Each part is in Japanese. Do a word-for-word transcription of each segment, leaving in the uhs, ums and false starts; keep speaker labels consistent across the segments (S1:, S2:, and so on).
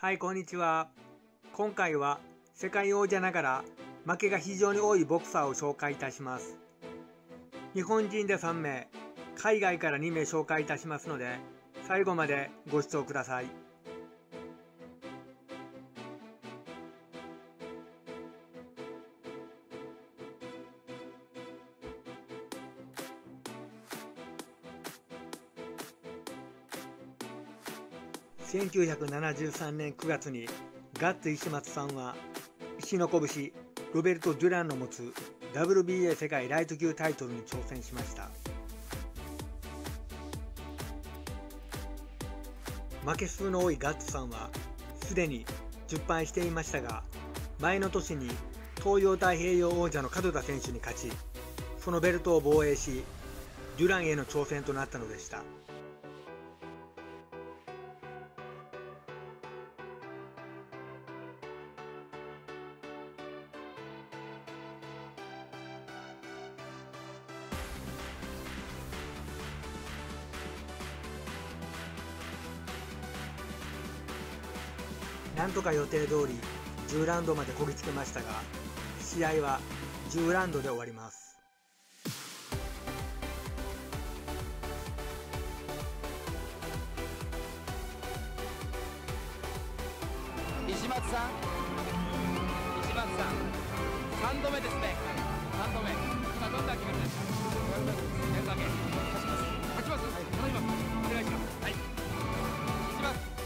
S1: はい、こんにちは。今回は世界王者ながら負けが非常に多いボクサーを紹介いたします。日本人でさんめい、海外からにめい紹介いたしますので、最後までご視聴ください。せんきゅうひゃくななじゅうさんねんくがつにガッツ石松さんは石の拳ロベルト・デュランの持つ ダブリュービーエー 世界ライト級タイトルに挑戦しました。負け数の多いガッツさんはすでにじゅっぱいしていましたが、前の年に東洋太平洋王者の門田選手に勝ち、そのベルトを防衛しデュランへの挑戦となったのでした。なんとか予定通りじゅうラウンドまでこぎつけましたが、試合はじゅうラウンドで終わります。
S2: 石松さん、石松さん、さんどめですね。さんどめ。今どんな気持ちですか。やるだけ。勝ちます。勝ちます。はい。頼みます。お願いします。はい。石松。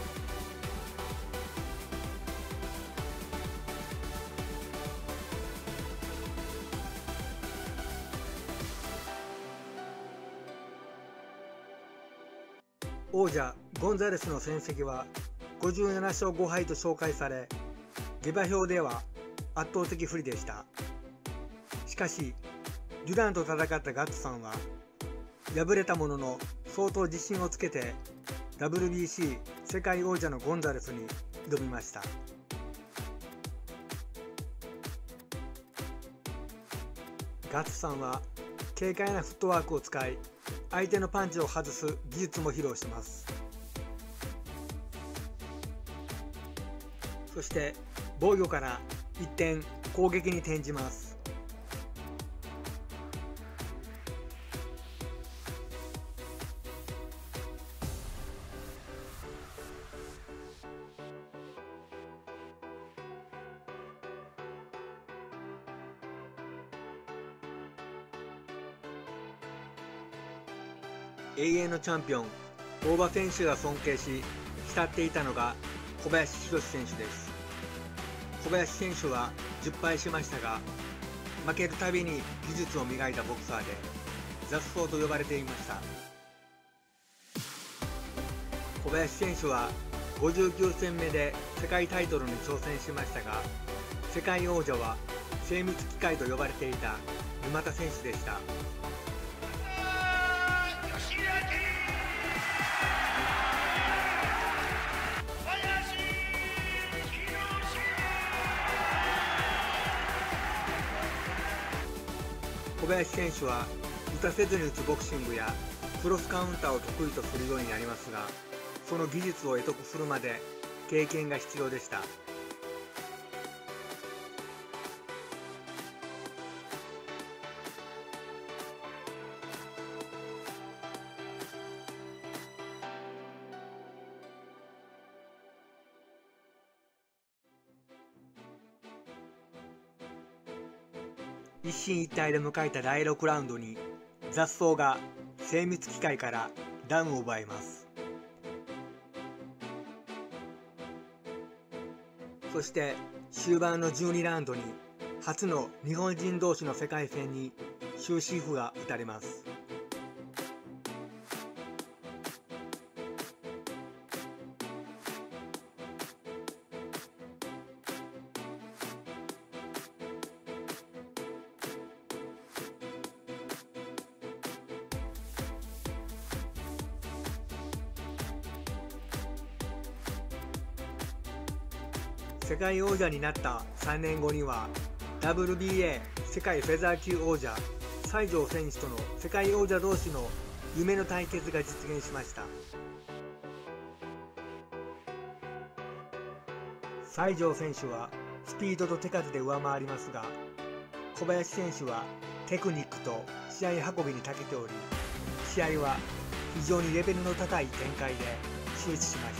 S1: 王者ゴンザレスの戦績はごじゅうななしょうごはいと紹介され、下馬評では圧倒的不利でした。しかしデュランと戦ったガッツさんは敗れたものの相当自信をつけて ダブリュービーシー 世界王者のゴンザレスに挑みました。ガッツさんは軽快なフットワークを使い、相手のパンチを外す技術も披露します。そして防御から一転攻撃に転じます。永遠のチャンピオン大場選手が尊敬し慕っていたのが小林弘選手です。小林選手はじゅっぱいしましたが、負けるたびに技術を磨いたボクサーで雑草と呼ばれていました。小林選手はごじゅうきゅうせんめで世界タイトルに挑戦しましたが、世界王者は精密機械と呼ばれていた沼田選手でした。小林選手は打たせずに打つボクシングやクロスカウンターを得意とするようになりますが、その技術を得得するまで経験が必要でした。一進一退で迎えただいろくラウンドに雑草が精密機械からダウンを奪います。そして終盤のじゅうにラウンドに初の日本人同士の世界戦に終止符が打たれます。世界王者になったさんねんごには ダブリュービーエー 世界フェザー級王者西条選手との世界王者同士の夢の対決が実現しました。 西条選手はスピードと手数で上回りますが、小林選手はテクニックと試合運びに長けており、試合は非常にレベルの高い展開で終始しました。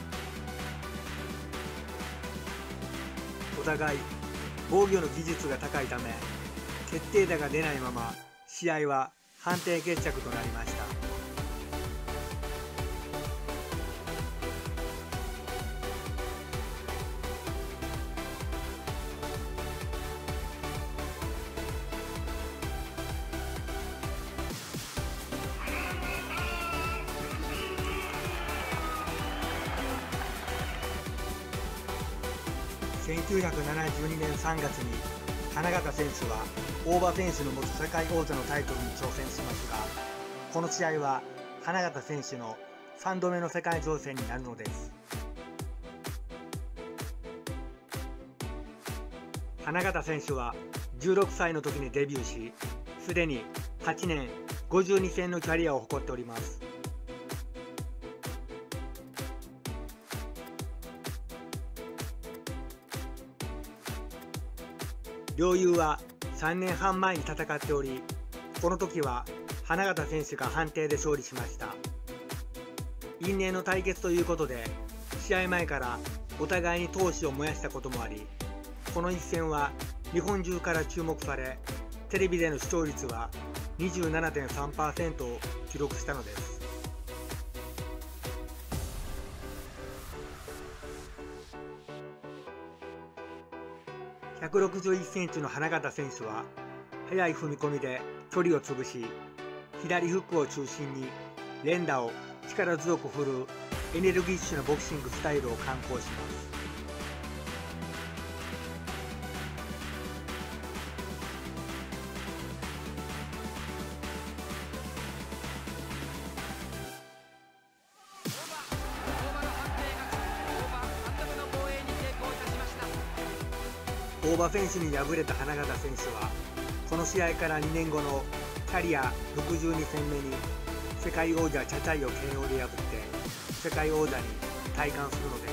S1: お互い防御の技術が高いため、決定打が出ないまま試合は判定決着となりました。せんきゅうひゃくななじゅうにねんさんがつに花形選手は大場選手の持つ世界王者のタイトルに挑戦しますが、この試合は花形選手のさんどめの世界挑戦になるのです。花形選手はじゅうろくさいの時にデビューし、すでにはちねんごじゅうにせんのキャリアを誇っております。両雄はさんねんはん前に戦っており、この時は花形選手が判定で勝利しました。因縁の対決ということで、試合前からお互いに闘志を燃やしたこともあり、この一戦は日本中から注目され、テレビでの視聴率は にじゅうななてんさんパーセント を記録したのです。ひゃくろくじゅういっセンチの花形選手は速い踏み込みで距離を潰し、左フックを中心に連打を力強く振るエネルギッシュなボクシングスタイルを敢行します。大場選手に敗れた花形選手は、この試合からにねんごのキャリアろくじゅうにせんめに世界王者チャチャイを ケーオー で破って世界王者に戴冠するのです。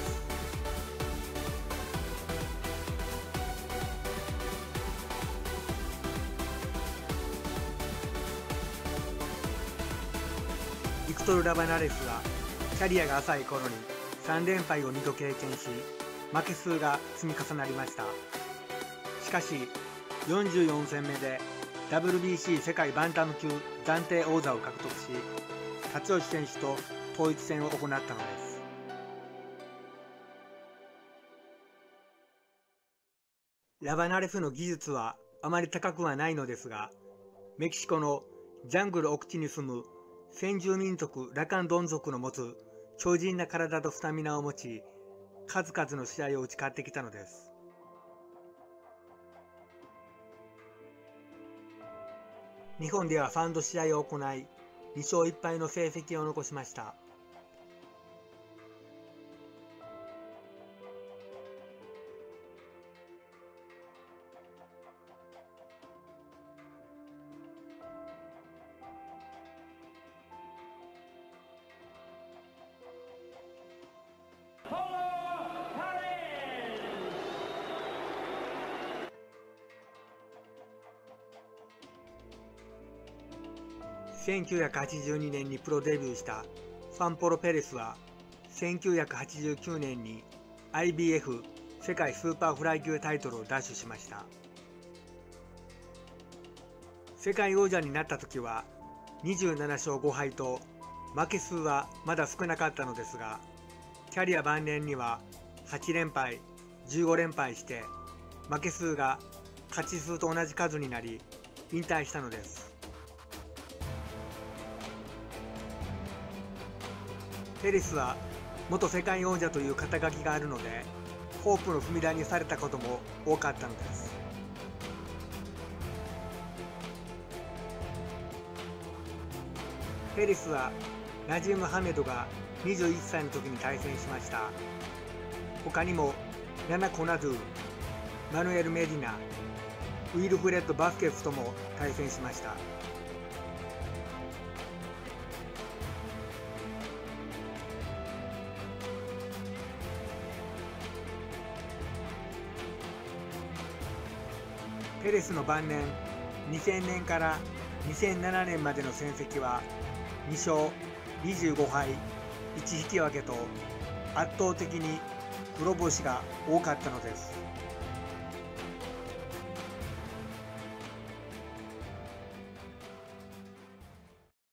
S1: ビクトル・ラバナレスはキャリアが浅い頃にさんれんぱいをにど経験し、負け数が積み重なりました。しかしよんじゅうよんせんめで ダブリュービーシー 世界バンタム級暫定王座を獲得し、辰吉選手と統一戦を行ったのです。ラバナレスの技術はあまり高くはないのですが、メキシコのジャングル奥地に住む先住民族ラカンドン族の持つ強靭な体とスタミナを持ち、数々の試合を打ち勝ってきたのです。日本ではさんど試合を行い、にしょういっぱいの成績を残しました。せんきゅうひゃくはちじゅうにねんにプロデビューしたファンポロ・ペレスはせんきゅうひゃくはちじゅうきゅうねんに アイビーエフ 世界スーパーフライ級タイトルを奪取しました。世界王者になった時はにじゅうななしょうごはいと負け数はまだ少なかったのですが、キャリア晩年にははちれんぱい、じゅうごれんぱいして負け数が勝ち数と同じ数になり引退したのです。ペレスは元世界王者という肩書きがあるので、ホープの踏み台にされたことも多かったのです。ペレスはナジーム・ハメドがにじゅういっさいの時に対戦しました。他にもナナ・コナドゥ、マヌエル・メディナ、ウィルフレッド・バスケスとも対戦しました。 ペレスの晩年にせんねんからにせんななねんまでの戦績はにしょうにじゅうごはいいち引き分けと圧倒的に黒星が多かったのです。